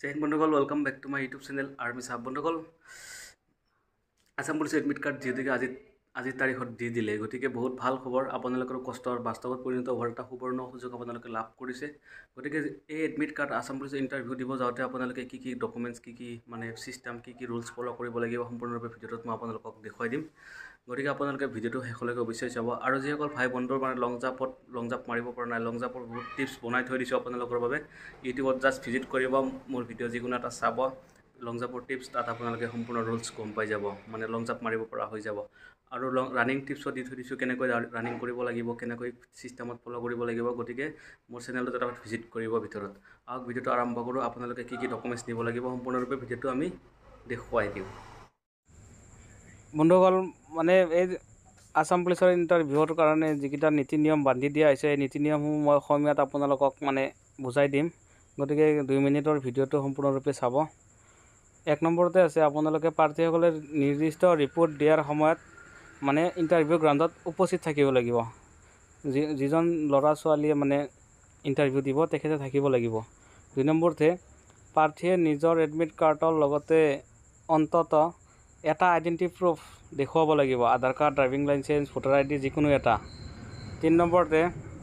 জয় হিন্দ বন্ধুসকল, welcome back to my YouTube channel army চাব। বন্ধুসকল, আছাম পুলিচৰ এডমিট কাৰ্ড যিহেতুকে আজিৰ তাৰিখত দি দিলে, গতিকে বহুত ভাল খবৰ। আপোনালোকৰ কষ্টৰ বাস্তৱত পৰিণত হোৱাৰ এটা সুবৰ্ণ সুযোগ আপোনালোকে লাভ কৰিছে। গতিকে এই এডমিট কাৰ্ড আছাম পুলিচৰ ইণ্টাৰভিউ দিব যাওঁতে আপোনালোকে কি ডকুমেণ্টছ, কি মানে চিষ্টেম, কি ৰুলছ ফ'ল' কৰিব লাগিব, সম্পূৰ্ণৰূপে ভিডিঅ'টোত মই আপোনালোকক দেখুৱাই দিম। গতিকে আপোনালোকে ভিডিঅ'টো শেষলৈকে অৱশ্যেই চাব। আৰু যিসকল ভাই বন্ধুৰ মানে লং জাম্প মাৰিব পৰা নাই, লং জাম্পৰ বহুত টিপছ বনাই থৈ দিছোঁ আপোনালোকৰ বাবে। ইউটিউবত জাষ্ট ভিজিট কৰিব, মোৰ ভিডিঅ' যিকোনো এটা চাব, লং জাম্পৰ টিপছ। তাত আপোনালোকে সম্পূৰ্ণ ৰুলছ গম পাই যাব, মানে লং জাম্প মাৰিব পৰা হৈ যাব। আৰু ৰানিং টিপছো দি থৈ দিছোঁ, কেনেকৈ ৰানিং কৰিব লাগিব, কেনেকৈ চিষ্টেমত ফ'ল' কৰিব লাগিব। গতিকে মোৰ চেনেলটোত এটা ভিজিট কৰিব ভিতৰত। আৰু ভিডিঅ'টো আৰম্ভ কৰোঁ। আপোনালোকে কি ডকুমেণ্টছ নিব লাগিব সম্পূৰ্ণৰূপে ভিডিঅ'টো আমি দেখুৱাই দিওঁ। বন্ধুসকল, মানে এই আছাম পুলিচৰ ইণ্টাৰভিউৰ কাৰণে যিকেইটা নীতি নিয়ম বান্ধি দিয়া হৈছে, এই নীতি নিয়মসমূহ মই অসমীয়াত আপোনালোকক মানে বুজাই দিম। গতিকে 2 মিনিটৰ ভিডিঅ'টো সম্পূৰ্ণৰূপে চাব। 1 নম্বৰতে আছে, আপোনালোকে প্ৰাৰ্থীসকলে নিৰ্দিষ্ট ৰিপৰ্ট দিয়াৰ সময়ত মানে ইণ্টাৰভিউ গ্ৰাউণ্ডত উপস্থিত থাকিব লাগিব। যিজন ল'ৰা ছোৱালীয়ে মানে ইণ্টাৰভিউ দিব তেখেতে থাকিব লাগিব। 2 নম্বৰতে, প্ৰাৰ্থীয়ে নিজৰ এডমিট কাৰ্ডৰ লগতে অন্ততঃ এটা আইডেণ্টি প্ৰুফ দেখুৱাব লাগিব, Aadhaar card, driving licence, voter ID যিকোনো এটা। 3 নম্বৰতে,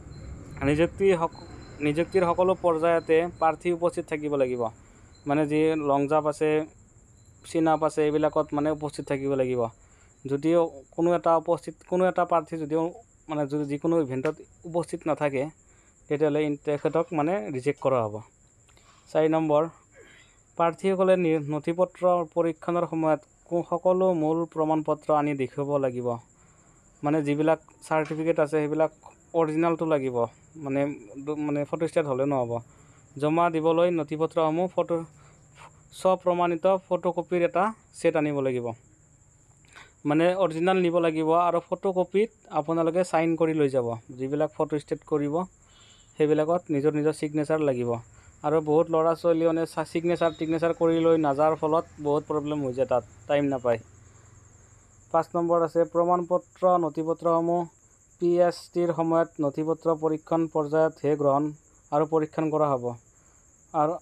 নিযুক্তিৰ সকলো পৰ্যায়তে প্ৰাৰ্থী উপস্থিত থাকিব লাগিব। মানে যি লং জাম্প আছে, চিন আপ আছে, এইবিলাকত মানে উপস্থিত থাকিব লাগিব। যদিও কোনো এটা প্ৰাৰ্থী যদিও মানে যিকোনো ইভেণ্টত উপস্থিত নাথাকে, তেতিয়াহ'লে তেখেতক মানে ৰিজেক্ট কৰা হ'ব। 4 নম্বৰ, প্ৰাৰ্থীসকলে নথিপত্ৰ পৰীক্ষণৰ সময়ত সকলো মূল প্ৰমাণপত্ৰ আনি দেখুৱাব লাগিব। মানে যিবিলাক চাৰ্টিফিকেট আছে সেইবিলাক অৰিজিনেলটো লাগিব, মানে ফটোষ্টেট হ'লে নহ'ব। জমা দিবলৈ নথিপত্ৰসমূহ স্বপ্ৰমাণিত ফটোকপিৰ এটা ছেট আনিব লাগিব। মানে অৰিজিনেল নিব লাগিব আৰু ফটোকপিত আপোনালোকে চাইন কৰি লৈ যাব। যিবিলাক ফটোষ্টেট কৰিব সেইবিলাকত নিজৰ ছিগনেচাৰ লাগিব। আৰু বহুত ল'ৰা ছোৱালী মানে ছিগনেচাৰ কৰি লৈ নাযাৰ ফলত বহুত প্ৰব্লেম হৈ যায়, তাত টাইম নাপায়। 5 নম্বৰ আছে, প্ৰমাণপত্ৰ নথিপত্ৰসমূহ PSTৰ সময়ত নথিপত্ৰ পৰীক্ষণ পৰ্যায়তহে গ্ৰহণ আৰু পৰীক্ষণ কৰা হ'ব। আৰু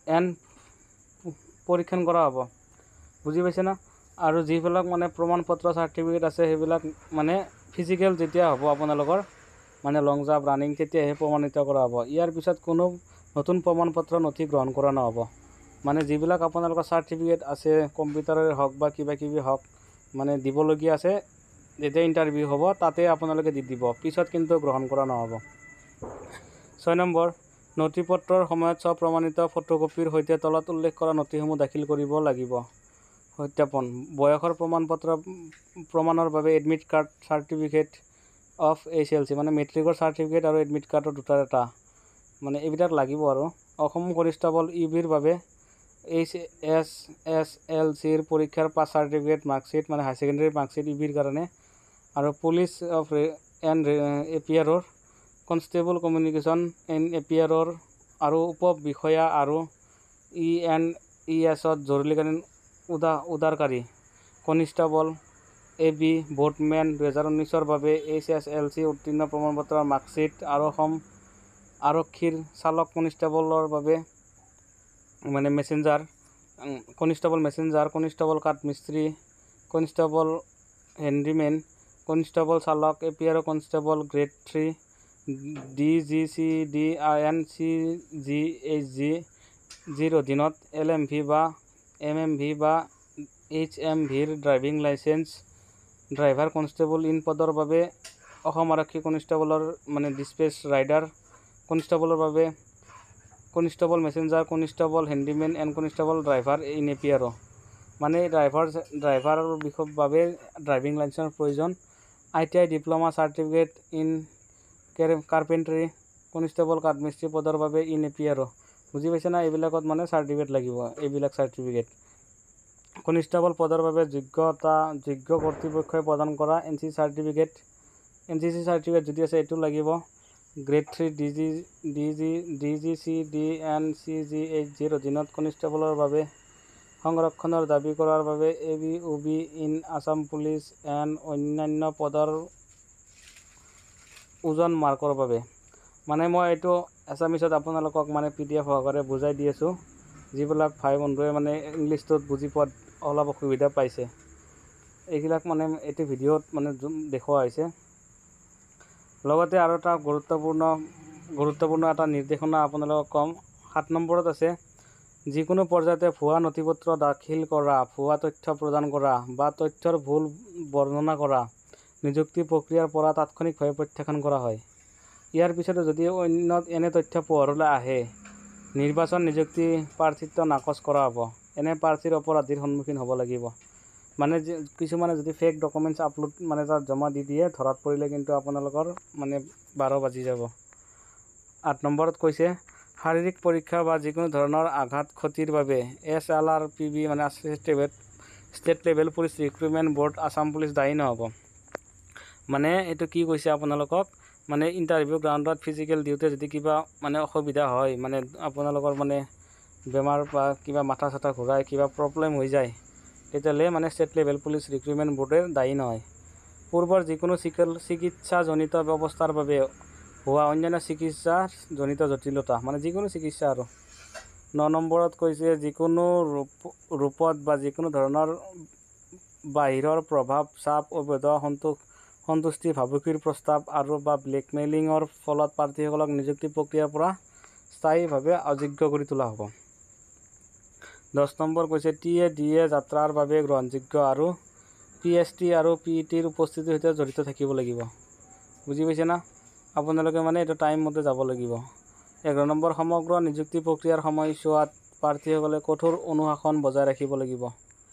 পৰীক্ষণ কৰা হ'ব, বুজি পাইছে না? আৰু যিবিলাক মানে প্ৰমাণপত্ৰ চাৰ্টিফিকেট আছে সেইবিলাক মানে ফিজিকেল যেতিয়া হ'ব আপোনালোকৰ মানে লং জাম্প, ৰানিং, তেতিয়াহে প্ৰমাণিত কৰা হ'ব। ইয়াৰ পিছত কোনো নতুন প্ৰমাণপত্ৰ নথি গ্ৰহণ কৰা নহ'ব। মানে যিবিলাক আপোনালোকৰ চাৰ্টিফিকেট আছে, কম্পিউটাৰৰে হওক বা কিবা হওক, মানে দিবলগীয়া আছে, যেতিয়া ইণ্টাৰভিউ হ'ব তাতে আপোনালোকে দি দিব, পিছত কিন্তু গ্ৰহণ কৰা নহ'ব। 6 নম্বৰ, নথিপত্ৰৰ সময়ত স্বপ্ৰমাণিত ফটোকপিৰ সৈতে তলত উল্লেখ কৰা নথিসমূহ দাখিল কৰিব লাগিব। সত্যাপন, বয়সৰ প্ৰমাণৰ বাবে admit card, certificate of SLC, মানে মেট্ৰিকৰ চাৰ্টিফিকেট আৰু এডমিট কাৰ্ডৰ দুটাৰ এটা, মানে এইবিলাক লাগিব। আৰু অসম কনষ্টেবল UBৰ বাবে HSSLCৰ পৰীক্ষাৰ পাছ চাৰ্টিফিকেট, মাৰ্কশ্বিট, মানে হাই ছেকেণ্ডেৰী মাৰ্কশ্বিট UBৰ কাৰণে। আৰু পুলিচ এণ্ড এপিয়াৰৰ, কনষ্টেবল কমিউনিকেশ্যন এণ্ড এপিয়াৰৰ আৰু উপ বিষয়া আৰু ENESত জৰুৰীকালীন উদ্ধাৰকাৰী, কনিষ্টেবল AB, বোটমেন 2019ৰ বাবে HSLC উত্তীৰ্ণ প্ৰমাণপত্ৰৰ মাৰ্কশ্বিট। আৰু অসম আৰক্ষীৰ চালক কনিষ্টেবলৰ বাবে মানে কনিষ্টেবল মেছেঞ্জাৰ, কনিষ্টেবল কাঠ মিস্ত্ৰী, কনিষ্টেবল হেণ্ডিমেন, কনিষ্টেবল চালক এপিয়াৰ, কনিষ্টেবল গ্ৰেড 3 DGCDIN/CGHG-ৰ অধীনত LMV বা MMV বা HMVৰ driving licence. Driver constable in পদৰ বাবে অসম আৰক্ষী কনিষ্টেবলৰ মানে ডিস্পেচ ৰাইডাৰ, কনিষ্টেবলৰ বাবে constable messenger, constable handyman and constable driver in APRO. মানে ড্ৰাইভাৰৰ বাবে ড্ৰাইভিং লাইচেঞ্চৰ প্ৰয়োজন। ITI diploma certificate in carpentry, constable কাঠমিস্ত্ৰী পদৰ বাবে ইন এপিয়াৰো। বুজি পাইছে না? এইবিলাকত মানে চাৰ্টিফিকেট লাগিব, এইবিলাক চাৰ্টিফিকেট। কনিষ্টেবল পদৰ বাবে যোগ্য কৰ্তৃপক্ষই প্ৰদান কৰা NCC চাৰ্টিফিকেট যদি আছে এইটো লাগিব। গ্ৰেড 3 DGCDN/CGHG-ৰ অধীনত কনিষ্টেবলৰ বাবে সংৰক্ষণৰ দাবী কৰাৰ বাবে AB, OB in Assam police and অন্যান্য পদৰ ওজন মাৰ্কৰ বাবে। মানে মই এইটো এছামিছত আপোনালোকক মানে PDF সহকাৰে বুজাই দি আছোঁ। যিবিলাক ভাই বন্ধুৱে মানে ইংলিছটোত বুজি পোৱাত অলপ অসুবিধা পাইছে, এইবিলাক মানে এইটো ভিডিঅ'ত মানে দেখুওৱা হৈছে। লগতে আৰু এটা গুৰুত্বপূৰ্ণ এটা নিৰ্দেশনা আপোনালোকক ক'ম। 7 নম্বৰত আছে, যিকোনো পৰ্যায়তে ভুৱা নথিপত্ৰ দাখিল কৰা, ভুৱা তথ্য প্ৰদান কৰা বা তথ্যৰ ভুল বৰ্ণনা কৰা নিযুক্তি প্ৰক্ৰিয়াৰ পৰা তাৎক্ষণিকভাৱে প্ৰত্যাখ্যান কৰা হয়। ইয়াৰ পিছতো যদি অন্য এনে তথ্য পোহৰলৈ আহে, নিৰ্বাচন নিযুক্তি প্ৰাৰ্থিত্ব নাকচ কৰা হ'ব। এনে প্ৰাৰ্থীৰ অপৰাধীৰ সন্মুখীন হ'ব লাগিব। মানে কিছুমানে যদি ফেক ডকুমেণ্টছ আপলোড মানে তাত জমা দি দিয়ে, ধৰাত পৰিলে কিন্তু আপোনালোকৰ মানে 12 বাজি যাব। 8 নম্বৰত কৈছে, শাৰীৰিক পৰীক্ষা বা যিকোনো ধৰণৰ আঘাত ক্ষতিৰ বাবে SLRPB মানে state level police recruitment board Assam police দায়ী নহ'ব। মানে এইটো কি কৈছে আপোনালোকক, মানে ইণ্টাৰভিউ গ্ৰাউণ্ডত ফিজিকেল দিওঁতে যদি কিবা মানে অসুবিধা হয়, মানে আপোনালোকৰ মানে বেমাৰ বা কিবা মাথা চাথা ঘূৰাই কিবা প্ৰব্লেম হৈ যায়, তেতিয়াহ'লে মানে ষ্টেট লেভেল পুলিচ ৰিক্ৰুটমেণ্ট বৰ্ডে দায়ী নহয়। পূৰ্বৰ যিকোনো চিকিৎসাজনিত ব্যৱস্থাৰ বাবে হোৱা অন্যান্য চিকিৎসাজনিত জটিলতা, মানে যিকোনো চিকিৎসা আৰু। 9 নম্বৰত কৈছে, যিকোনো ৰূপত বা যিকোনো ধৰণৰ বাহিৰৰ প্ৰভাৱ, চাপ, অবৈধ সন্তুষ্টি, ভাবুকিৰ প্ৰস্তাৱ আৰু বা ব্লেকমেইলিঙৰ ফলত প্ৰাৰ্থীসকলক নিযুক্তি প্ৰক্ৰিয়াৰ পৰা স্থায়ীভাৱে অযোগ্য কৰি তোলা হ'ব। 10 নম্বৰ কৈছে, TA-DA যাত্ৰাৰ বাবে গ্ৰহণযোগ্য আৰু PST আৰু PETৰ উপস্থিতিৰ সৈতে জড়িত থাকিব লাগিব। বুজি পাইছে না? আপোনালোকে মানে এইটো টাইম মতে যাব লাগিব। 11 নম্বৰ, সমগ্ৰ নিযুক্তি প্ৰক্ৰিয়াৰ সময়ছোৱাত প্ৰাৰ্থীসকলে কঠোৰ অনুশাসন বজাই ৰাখিব লাগিব।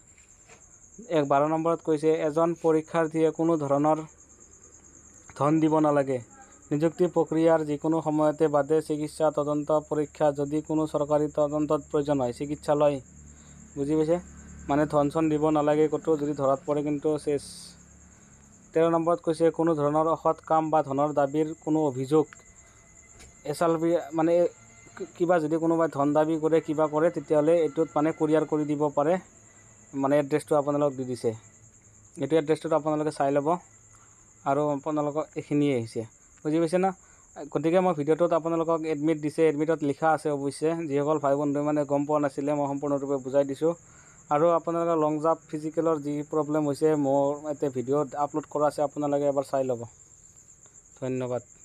12 নম্বৰত কৈছে, এজন পৰীক্ষাৰ্থীয়ে কোনো ধৰণৰ ধন দিব নালাগে। নিযুক্তি প্ৰক্ৰিয়াৰ যিকোনো সময়তে বাদে চিকিৎসা, তদন্ত, পৰীক্ষা, যদি কোনো চৰকাৰী তদন্তত প্ৰয়োজন হয়, চিকিৎসালয়। বুজি পাইছে? মানে ধন চন দিব নালাগে ক'তো, যদি ধৰাত পৰে কিন্তু চেছ। 13 নম্বৰত কৈছে, কোনো ধৰণৰ অসৎ কাম বা ধনৰ দাবীৰ কোনো অভিযোগ SLRPB মানে কিবা যদি কোনোবাই ধন দাবী কৰে, কিবা কৰে, তেতিয়াহ'লে এইটোত মানে কুৰিয়াৰ কৰি দিব পাৰে। মানে এড্ৰেছটো আপোনালোক দি দিছে, এইটো এড্ৰেছটোত আপোনালোকে চাই ল'ব। আৰু আপোনালোকক এইখিনিয়ে আহিছে। বুজি পাইছে না? গতিকে মই ভিডিঅ'টোত আপোনালোকক এডমিট দিছে, এডমিটত লিখা আছে অৱশ্যে, যিসকল ভাই বন্ধুৱে মানে গম পোৱা নাছিলে মই সম্পূৰ্ণৰূপে বুজাই দিছোঁ। আৰু আপোনালোকে লং জাম্প ফিজিকেলৰ যি প্ৰব্লেম হৈছে, মোৰ এতিয়া ভিডিঅ'ত আপলোড কৰা আছে, আপোনালোকে এবাৰ চাই ল'ব। ধন্যবাদ।